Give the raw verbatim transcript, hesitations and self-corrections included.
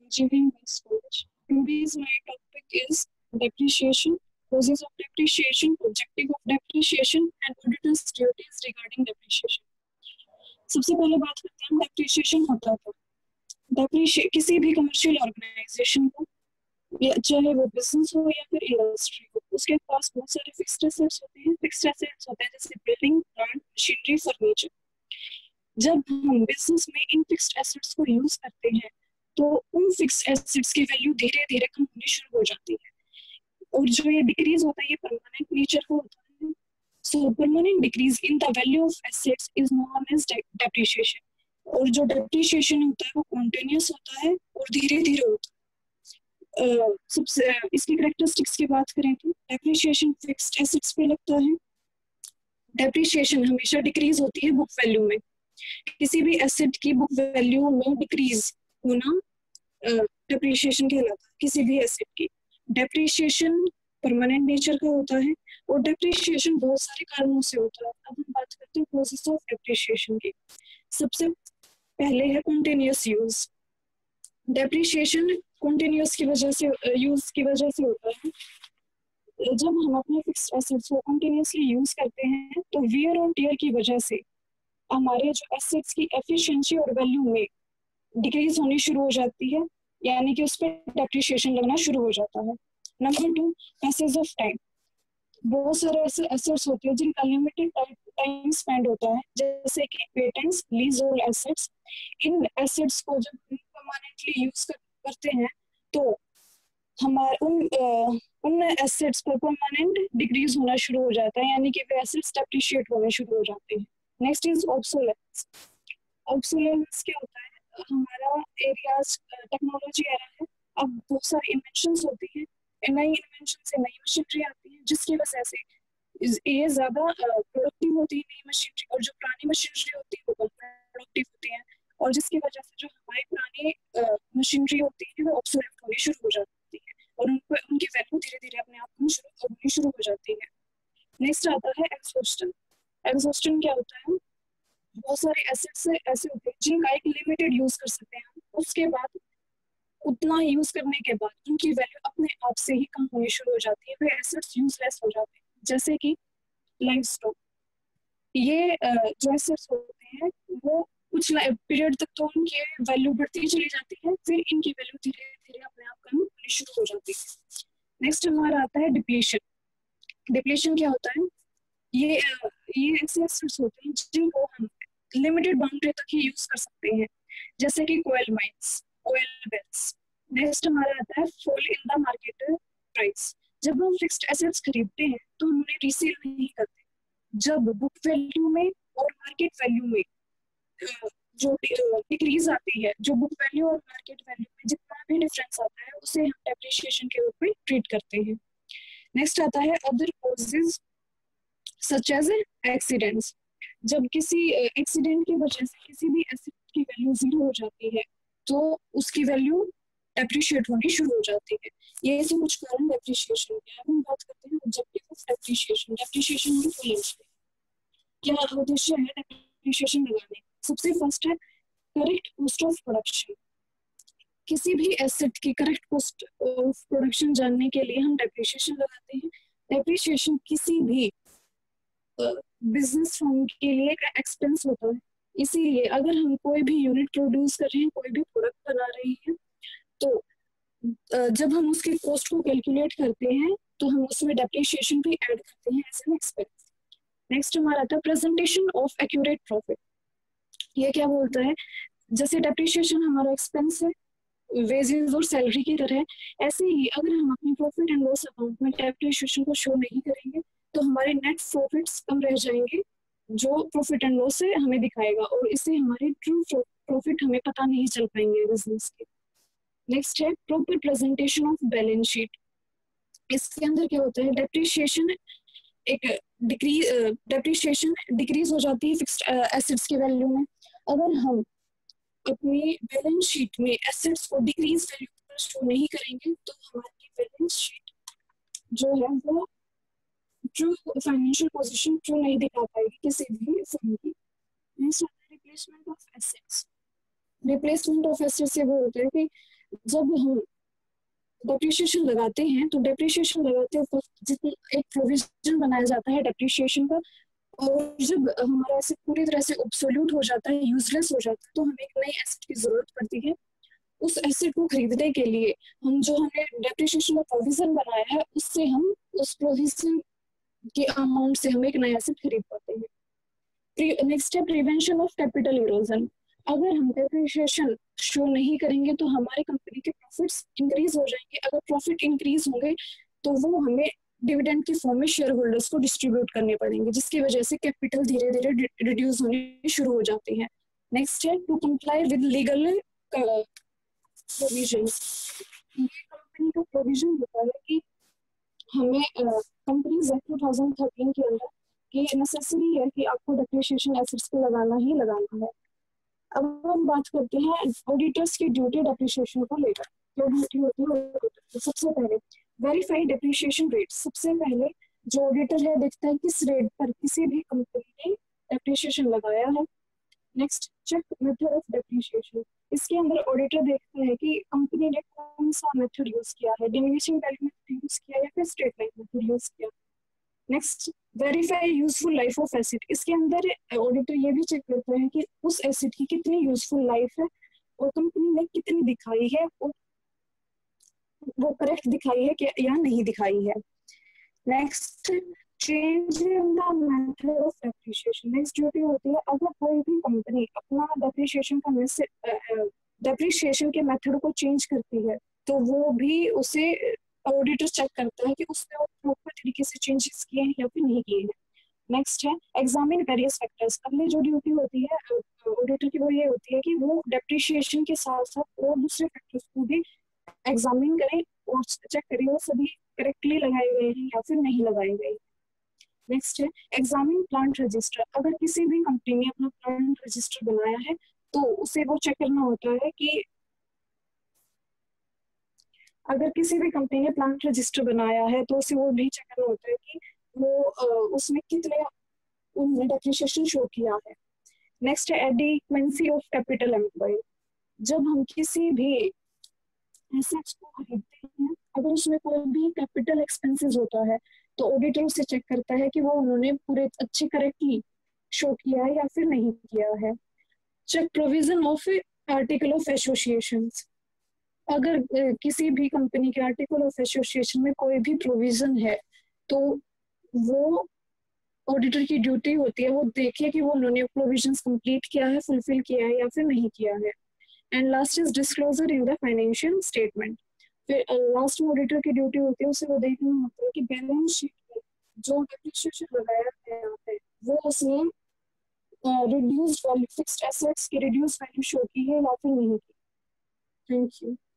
Engineering Maths College. Today's my topic is depreciation, causes of depreciation, objective of depreciation, and auditor's duties regarding depreciation. सबसे पहले बात करते हैं depreciation होता है। Depreciate किसी भी कमर्शियल ऑर्गेनाइजेशन को, चाहे वो बिजनेस हो या फिर इंडस्ट्री हो, उसके पास बहुत सारे फिक्स्ड एसेट्स होते हैं। फिक्स्ड एसेट्स होते हैं जैसे बिल्डिंग, प्लांट, मशीनरी, फर्नीचर। जब हम बिजनेस में इन फिक्स्ड एसेट्स को यूज करते हैं तो उन फिक्स्ड एसेट्स की वैल्यू धीरे धीरे कम होनी शुरू हो जाती है, और जो ये डिक्रीज होता है ये परमानेंट नेचर का होता है। So permanent decrease in the value of assets is known as depreciation, और जो डेप्रिसिएशन होता है वो कॉन्टिन्यूस होता है और धीरे धीरे होता है। uh, सबसे uh, इसकी कैरेक्टरिस्टिक्स की बात करें तो डेप्रिसिएशन फिक्स्ड एसेट्स पे लगता है। डेप्रिसिएशन हमेशा डिक्रीज होती है बुक वैल्यू में। किसी भी एसेट की बुक वैल्यू में डिक्रीज होना डेप्रिसिएशन कहलाता है। किसी भी एसेट की डेप्रिसिएशन परमानेंट नेचर का होता है, और डेप्रिसिएशन बहुत सारे कारणों से होता है। अब हम बात करते हैं कॉजेस ऑफ डेप्रिसिएशन की। सबसे पहले है कॉन्टिन्यूअस यूज। डेप्रिसिएशन कॉन्टिन्यूअस की वजह से यूज की वजह से होता है। जब हम अपने फिक्स्ड एसेट्स को कॉन्टिन्यूअसली यूज करते हैं तो वियर और टियर की वजह से हमारे जो एसेट्स की एफिशिएंसी और वैल्यू में डिक्रीज होनी शुरू हो जाती है, यानी कि उस पर डेप्रिसिएशन लगना शुरू हो जाता है। Number two, passage of time. बहुत सारे ऐसे एसेट्स होते हैं जिनका लिमिटेड टाइम स्पेंड होता है, जैसे कि पेटेंट्स, लीज होल्ड एसेट्स। इन एसेट्स को जब हम परमानेंटली यूज कर, करते हैं तो हमारे उन आ, उन एसेट्स पर परमानेंट डिक्रीज होना शुरू हो जाता है, यानी कि वे एसेट्स डेप्रिशिएट होने शुरू हो जाते हैं। Next is obsolescence. ऑब्सोलेंस क्या होता है? हमारा एरियाज टेक्नोलॉजी एरा है, अब बहुत सारी इन्वेंशंस होती हैं, नई इन्वेंशन से नई मशीनरी आती है, जिसकी वजह से ये ज्यादा प्रोडक्टिव होती है नई मशीनरी, और जो पुरानी मशीनरी होती है वो कम प्रोडक्टिव होती है, और जिसकी वजह से जो हमारी पुरानी मशीनरी होती है वो ऑब्सोलेट होनी शुरू हो जाती है, और उन पर उनकी वैल्यू धीरे धीरे अपने आप कम शुरू होनी शुरू हो जाती है। नेक्स्ट आता है एग्जॉस्टन। एग्जॉस्टन क्या होता है? बहुत सारे एसेट्स ऐसे होते हैं जिनका एक लिमिटेड यूज कर सकते हैं, उसके बाद उतना यूज करने के बाद उनकी वैल्यू अपने आप से ही कम होनी शुरू हो जाती है, वे एसेट्स यूजलेस हो जाते हैं। जैसे कि लाइफ स्टॉक, ये जो एसेट्स होते हैं वो कुछ पीरियड तक तो उनकी वैल्यू बढ़ती चली जाती है, फिर इनकी वैल्यू धीरे धीरे अपने आप कम होनी शुरू हो जाती है। नेक्स्ट हमारा आता है डिप्लीशन। डिप्लीशन क्या होता है? ये ये ऐसे एसेट्स होते हैं जिनको हम लिमिटेड बाउंड्री तक ही यूज कर सकते हैं, जैसे कि coal mines, oil wells. Next हमारा आता है fall in the market price. जब हम फिक्स्ड एसेट्स खरीदते हैं तो हम उन्हें रीसेल नहीं करते। जब बुक वैल्यू में और मार्केट वैल्यू में जो डिक्रीज आती है, जो बुक वैल्यू और मार्केट वैल्यू में जितना भी डिफरेंस आता है उसे हम डेप्रिसिएशन के रूप में ट्रीट करते हैं। नेक्स्ट आता है other causes such as accidents. जब किसी एक्सीडेंट की वजह से किसी भी एसेट की वैल्यू जीरो हो जाती है तो उसकी वैल्यू डेप्रिशिएट होनी शुरू हो जाती है। ये ऐसे कुछ कारण डेप्रिशिएशन के। अब हम बात करते हैं ऑब्जेक्टिव ऑफ डेप्रिशिएशन। डेप्रिशिएशन की क्या उद्देश्य है डेप्रिशिएशन लगाने? सबसे फर्स्ट है करेक्ट कॉस्ट ऑफ प्रोडक्शन। किसी भी एसेट की करेक्ट कॉस्ट ऑफ प्रोडक्शन जानने के लिए हम डेप्रिशिएशन लगाते हैं। डेप्रिशिएशन किसी भी बिजनेस फर्म के लिए एक एक्सपेंस होता है, इसीलिए अगर हम कोई भी यूनिट प्रोड्यूस कर रहे हैं, कोई भी प्रोडक्ट बना रहे हैं, तो जब हम उसके कॉस्ट को कैलकुलेट करते हैं तो हम उसमें डेप्रिसिएशन भी ऐड करते हैं एज एन एक्सपेंस। नेक्स्ट हमारा आता है प्रेजेंटेशन ऑफ एक्यूरेट प्रॉफिट। ये क्या बोलता है? जैसे डेप्रिसिएशन हमारा एक्सपेंस है वेजेस और सैलरी की तरह, ऐसे ही अगर हम अपनी प्रॉफिट एंड लॉस अकाउंट में डेप्रिसिएशन को शो नहीं करेंगे तो हमारे नेट प्रॉफिट्स कम रह जाएंगे, जो प्रॉफिट एंड लॉस से हमें दिखाएगा, और इससे हमारे ट्रू प्रॉफिट हमें पता नहीं चल पाएंगे बिजनेस के। नेक्स्ट है proper presentation of balance sheet. इसके अंदर क्या होता है? डेप्रिसिएशन एक डिक्रीज डेप्रिसिएशन डिक्रीज हो जाती है फिक्स्ड एसेट्स की वैल्यू में। अगर हम अपनी बैलेंस शीट में एसेट्स को डिक्रीज वैल्यू पर शो नहीं करेंगे तो हमारी बैलेंस शीट जो है वो ट्रू फाइनेंशियल पोजीशन ट्रू नहीं दिखा पाएगी किसी भी फर्म की। नेक्स्ट आता है replacement of assets. Replacement of assets ये वो होता है कि जब हम डेप्रिसिएशन लगाते हैं तो डेप्रिसिएशन लगाते वक्त जितना एक प्रोविजन बनाया जाता है डेप्रिसिएशन का, और जब हमारा एसेट पूरी तरह से ऑब्सोल्यूट हो जाता है, यूजलेस हो जाता है, तो हमें एक नई एसेट की जरूरत पड़ती है। उस एसेट को खरीदने के लिए हम जो हमने डेप्रिसिएशन का प्रोविजन बनाया है, उससे हम उस प्रोविजन के अमाउंट से हम एक नया एसेट खरीद पाते हैं। नेक्स्ट है प्रिवेंशन ऑफ कैपिटल इरोजन। अगर हम डेप्रिसिएशन शो नहीं करेंगे तो हमारी कंपनी के प्रॉफिट्स इंक्रीज हो जाएंगे। अगर प्रॉफिट इंक्रीज होंगे तो वो हमें डिविडेंड के फॉर्म में शेयर होल्डर्स को डिस्ट्रीब्यूट करने पड़ेंगे, जिसकी वजह से कैपिटल धीरे धीरे रिड्यूस होने शुरू हो जाते हैं। नेक्स्ट है to comply with legal provision. ये कंपनी का प्रोविजन होता है कि हमें companies act two thousand thirteen के अंदर कि नेसेसरी है कि आपको डेप्रिसिएशन एसेट्स पे लगाना ही लगाना है। अब हम बात करते हैं ऑडिटर्स की ड्यूटी डेप्रिसिएशन को लेकर। क्या ड्यूटी होती है ऑडिटर की? सबसे पहले वेरीफाई डेप्रिसिएशन रेट। सबसे पहले जो ऑडिटर है देखता है किस रेट पर किसी भी कंपनी ने डेप्रिसिएशन लगाया है। Next check method of depreciation. इसके अंदर ऑडिटर देखता है कि कंपनी ने कौन सा मेथड यूज किया है, डिमिनिशिंग वैल्यू मेथड यूज किया या फिर स्ट्रेट लाइन मेथड यूज किया। Next verify useful life of asset. इसके अंदर ऑडिटर ये भी चेक करता है कि उस एसेट की कितनी यूजफुल लाइफ है और कंपनी ने कितनी दिखाई है, और वो करेक्ट दिखाई है कि या नहीं दिखाई है। Next change in the method of depreciation. Next duty होती है अगर कोई भी कंपनी अपना डेप्रिसिएशन का डेप्रिसिएशन के मेथड को चेंज करती है तो वो भी उसे ऑडिटर चेक करता है कि उसने वो प्रॉपर तरीके से चेंजेस किए हैं या फिर नहीं किए हैं। नेक्स्ट है एग्जामिन वेरियस फैक्टर्स। अगली जो ड्यूटी होती है ऑडिटर की वो ये होती है कि वो डेप्रिसिएशन के साथ साथ और दूसरे फैक्टर्स को भी एग्जामिन करें और चेक करें वो सभी करेक्टली लगाए गए हैं या फिर नहीं लगाए गए। नेक्स्ट है एग्जामिन प्लांट रजिस्टर। अगर किसी भी कंपनी ने अपना प्लांट रजिस्टर बनाया है तो उसे वो चेक करना होता है कि अगर किसी भी कंपनी ने प्लांट रजिस्टर बनाया है तो उसे वो भी चेक करना होता है कि वो उसमें कितने उन्होंने डेप्रिसिएशन शो किया है। नेक्स्ट है एडिक्वेंसी ऑफ कैपिटल एम्प्लॉय। जब हम किसी भी एसेट्स को खरीदते हैं अगर उसमें कोई भी कैपिटल एक्सपेंसेस होता है तो ऑडिटर उसे चेक करता है कि वो उन्होंने पूरे अच्छे करेक्टली शो किया है या फिर नहीं किया है। Check provision of article of association. अगर किसी भी कंपनी के आर्टिकल ऑफ एसोसिएशन में कोई भी प्रोविजन है तो वो ऑडिटर की ड्यूटी होती है वो देखिए कि वो उन्होंने प्रोविजंस कंप्लीट किया है, फुलफिल किया है या फिर नहीं किया है। And last is disclosure in the financial statement. फिर लास्ट में ऑडिटर की ड्यूटी होती है उसे वो देखना होता है कि बैलेंस शीट में जो डेप्रिसिएशन लगाया गया है वो उसने रिड्यूस्ड वैल्यू फिक्स्ड एसेट्स की रिड्यूस्ड वैल्यू शो की है या फिर नहीं की। Thank you.